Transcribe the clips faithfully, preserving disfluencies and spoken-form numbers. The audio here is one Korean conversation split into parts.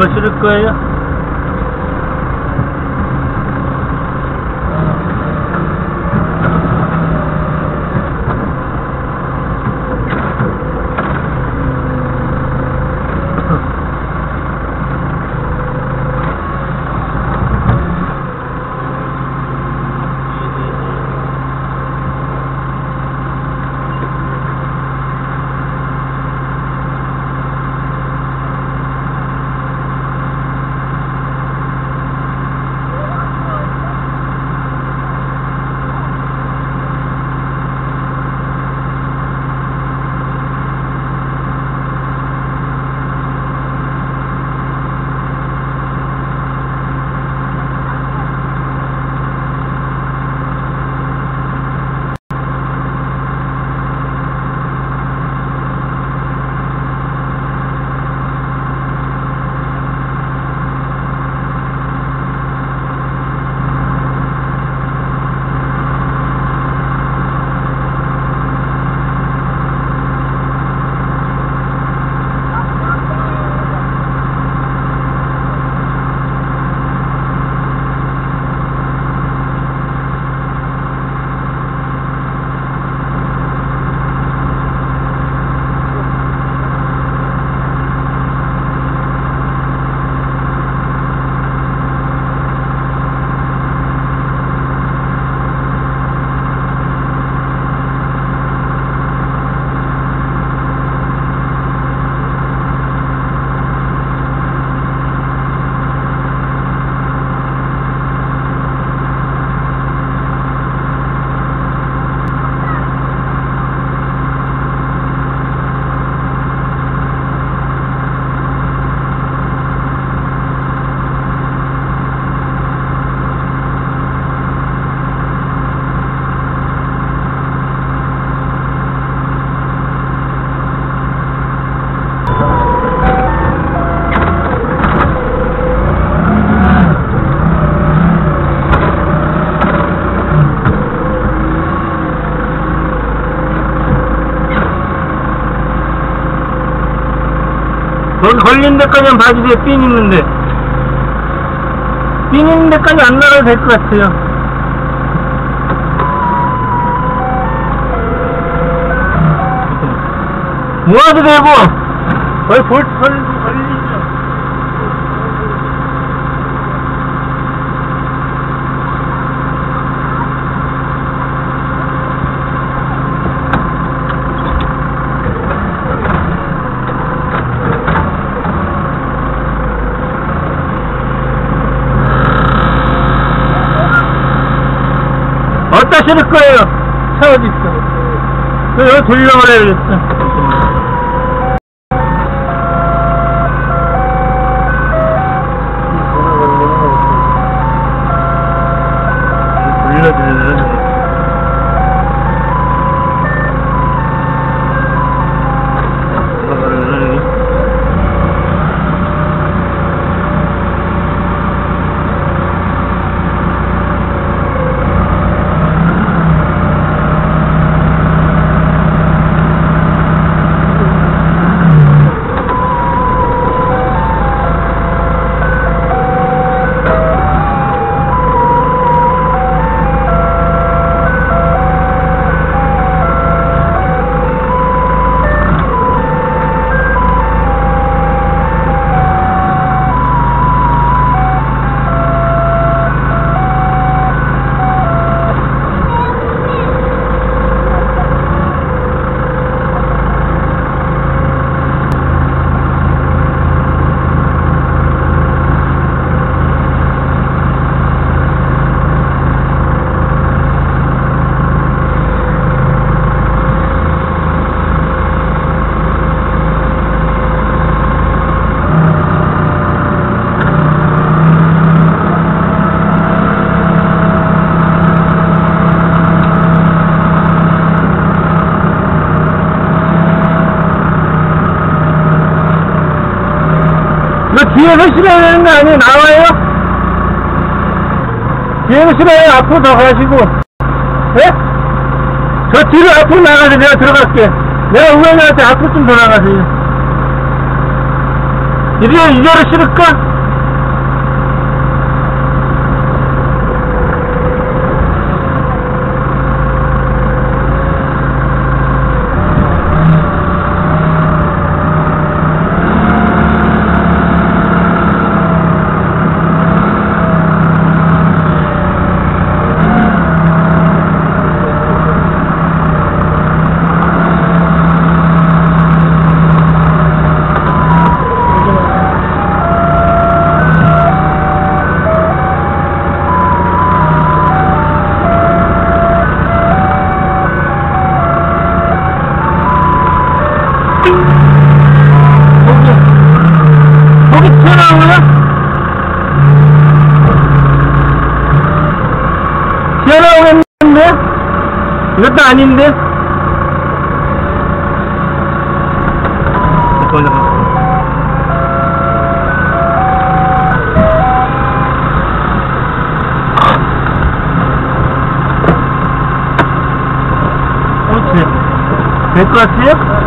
뭐 실을 거예요? 거기 걸린 데까지만 봐주세요. 핀 있는데. 핀 있는 데까지 안 날아도 될 것 같아요. 모아도 되고, 거의 볼트 걸리고 걸리죠. 어디다 실을 거예요? 차 어디 있어? 저 여기 돌려버려야 되겠어. 돌려드려야 이거 뒤에서 실어야 되는 거 아니에요? 나와요? 뒤에서 실어야 앞으로 더 가시고. 예? 저 뒤로 앞으로 나가세요. 내가 들어갈게. 내가 우회전할 때 앞으로 좀 더 나가세요. 이리 이대로 실을까? 거기 튀어나오나? 튀어나오겠는데? 이것도 아닌데? 잠깐만, 잠깐만. 그렇지. 될 것 같아요?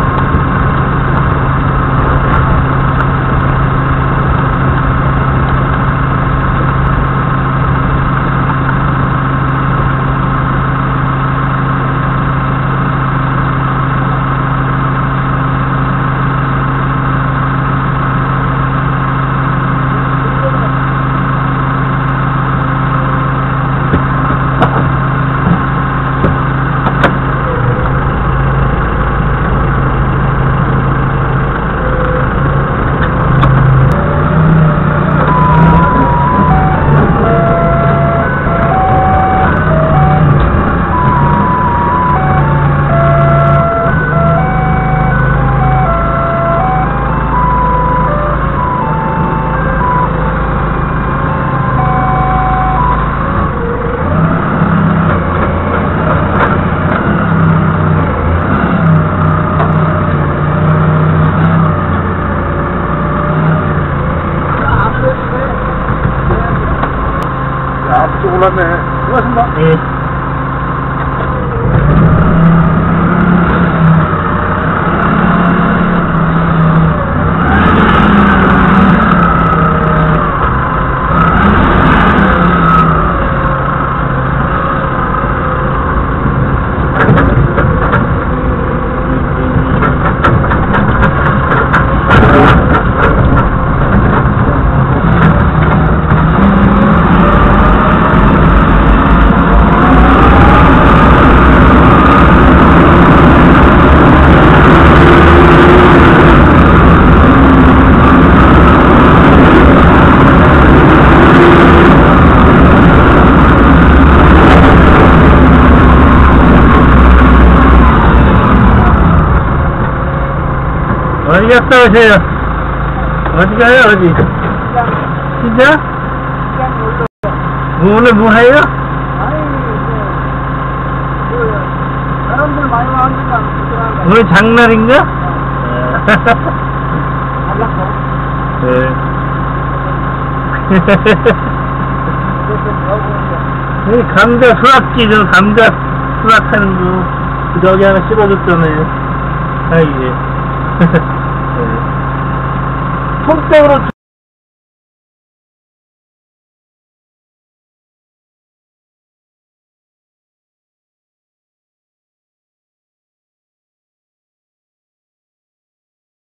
앞쪽 올랐네. 고맙습니다. 예. 어디 갔다 오세요? 어디 가요, 어디? 진짜? 뭐, 오늘 뭐 해요? 아니, 그, 사람들 많이 와니까. 오늘 장날인가? 달랐어. 네. 이 감자 수확기, 저 감자 수확하는 거, 저기 하나 씹어줬잖아요. 아, 이게. 손뼉으로